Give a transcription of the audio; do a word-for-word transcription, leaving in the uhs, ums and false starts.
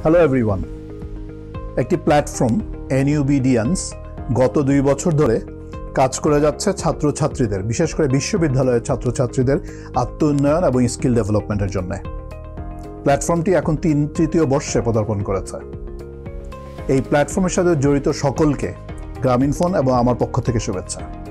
Hello everyone, একটি platform এনইউ গত দুই বছর ধরে কাজ করে যাচ্ছে ছাত্রছাত্রীদের, বিশেষ করে বিশ্ববিদ্যালয়ের ছাত্রছাত্রীদের আত্ম উন্নয়ন এবং স্কিল ডেভেলপমেন্টের জন্য। প্ল্যাটফর্মটি এখন তিন তৃতীয় বর্ষে পদার্পণ করেছে। এই প্ল্যাটফর্মের সাথে জড়িত সকলকে গ্রামীণফোন এবং আমার পক্ষ থেকে শুভেচ্ছা।